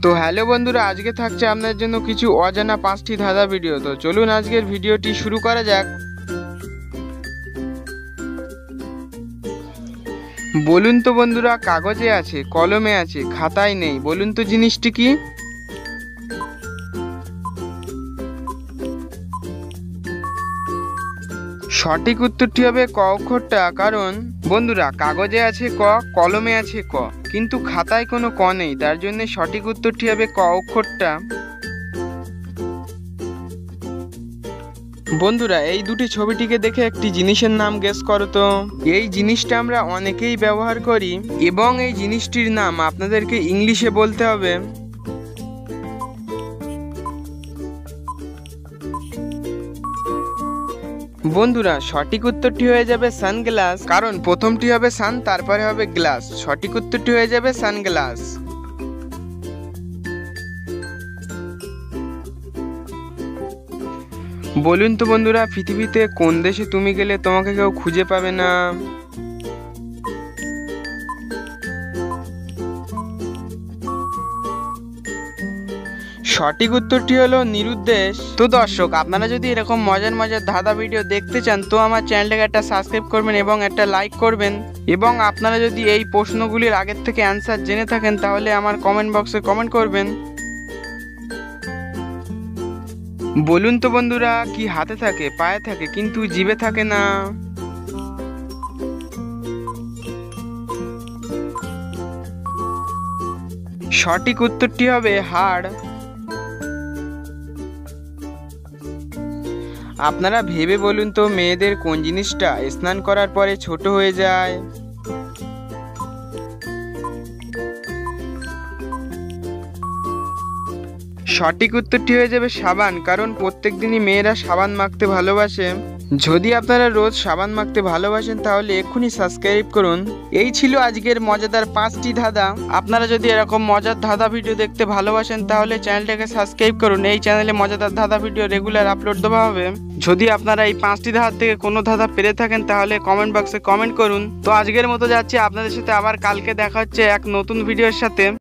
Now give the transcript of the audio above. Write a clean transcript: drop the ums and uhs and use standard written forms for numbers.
তো হ্যালো বন্ধুরা, আজকে থাকছে আপনাদের জন্য কিছু অজানা 5টি ধাঁধা ভিডিও। তো চলুন আজকের ভিডিওটি শুরু করা যাক। বলুন তো বন্ধুরা, কাগজে আছে, কলমে আছে, খাতায় নেই, বলুন তো জিনিসটি কি? সঠিক উত্তরটি হবে ক অক্ষরটা, কারণ বন্ধুরা কাগজে আছে ক, কলমে আছে ক, কিন্তু খাতায় কোনো ক নেই, তার জন্য সঠিক উত্তরটি হবে ক অক্ষরটা। বন্ধুরা এই দুটি ছবিটিকে দেখে একটি জিনিসের নাম গেস করো তো। এই জিনিসটা আমরা অনেকেই ব্যবহার করি এবং এই জিনিসটির নাম আপনাদেরকে ইংলিশে বলতে হবে। বন্ধুরা সঠিক উত্তরটি হয়ে যাবে সানগ্লাস, কারণ প্রথমটি হবে সান, তারপরে হবে গ্লাস। সঠিক উত্তরটি হয়ে যাবে সানগ্লাস। বলুন তো বন্ধুরা, পৃথিবীতে কোন দেশে তুমি গেলে তোমাকে কেউ খুঁজে পাবে না? সঠিক উত্তরটি হলো নিরুদ্দেশ। তো দর্শক, আপনারা যদি এরকম মজার মজার ধাঁধা ভিডিও দেখতে চান তো আমার চ্যানেলটাকে একটা সাবস্ক্রাইব করবেন এবং একটা লাইক করবেন। এবং আপনারা যদি এই প্রশ্নগুলির আগের থেকে অ্যান্সার জেনে থাকেন তাহলে আমার কমেন্ট বক্সে কমেন্ট করবেন। বলুন তো বন্ধুরা, কি হাতে থাকে, পায়ে থাকে, কিন্তু জিভে থাকে না? সঠিক উত্তরটি হবে হাড়। আপনারা ভেবে বলুন তো, মেয়েদের কোন জিনিসটা স্নান করার পরে ছোট হয়ে যায়? সঠিক উত্তরটি হয়ে যাবে সাবান, কারণ প্রত্যেক দিনই মেয়েরা সাবান মাখতে ভালোবাসে। যদি আপনারা রোজ সাবান মাখতে ভালোবাসেন তাহলে এক্ষুনি সাবস্ক্রাইব করুন। এই ছিল আজকের মজাদার 5টি ধাঁধা। আপনারা যদি এরকম মজার ধাঁধা ভিডিও দেখতে ভালোবাসেন তাহলে চ্যানেলটাকে সাবস্ক্রাইব করুন। এই চ্যানেলে মজাদার ধাঁধা ভিডিও রেগুলার আপলোড দেওয়া হবে। যদি আপনারা এই 5টি ধাঁধা থেকে কোনো ধাঁধা পেরে থাকেন তাহলে কমেন্ট বক্সে কমেন্ট করুন। তো আজকের মতো যাচ্ছি, আপনাদের সাথে আবার কালকে দেখা হচ্ছে এক নতুন ভিডিওর সাথে।